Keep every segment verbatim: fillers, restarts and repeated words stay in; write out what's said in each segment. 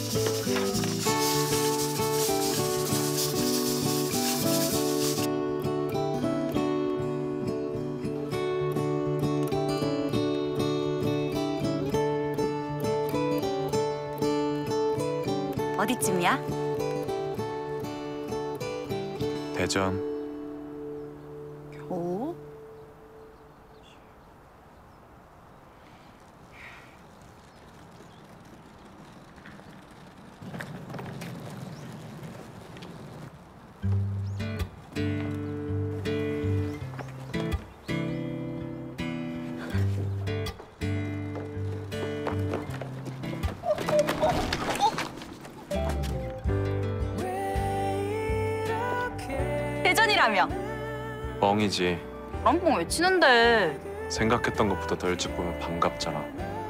어디쯤이야? 대전. 오? 대전이라며? 뻥이지. 그런 뻥 왜 치는데? 생각했던 것보다 더 일찍 보면 반갑잖아.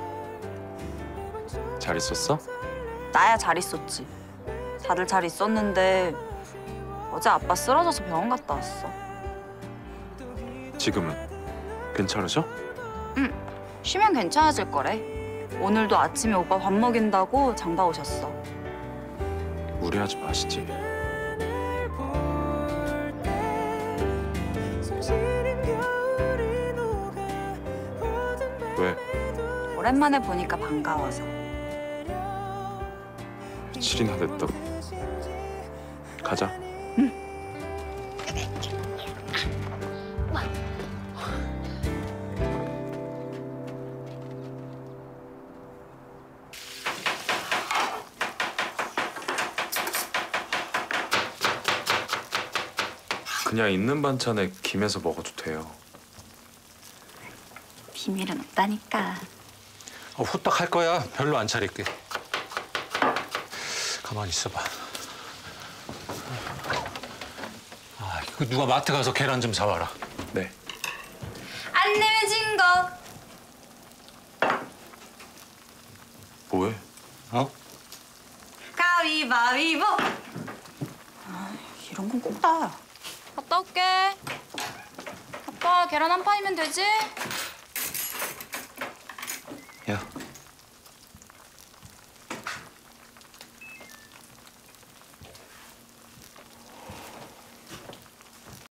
잘 있었어? 나야 잘 있었지. 다들 잘 있었는데 어제 아빠 쓰러져서 병원 갔다 왔어. 지금은 괜찮으셔? 응, 쉬면 괜찮아질 거래. 오늘도 아침에 오빠 밥 먹인다고 장봐 오셨어. 무리하지 마시지. 왜? 오랜만에 보니까 반가워서. 며칠이나 됐다고. 가자. 응. 그냥 있는 반찬에 김에서 먹어도 돼요. 비밀은 없다니까. 어, 후딱 할 거야. 별로 안 차릴게. 가만히 있어봐. 아, 이거 누가 마트 가서 계란 좀 사와라. 네. 안 내면 진 거. 뭐해? 어? 가위바위보. 아, 이런 건 꼭 다. 갔다 올게. 아빠 계란 한 판이면 되지?